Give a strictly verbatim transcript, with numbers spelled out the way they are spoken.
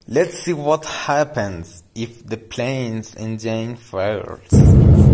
Let's see what happens if the plane's engine fails.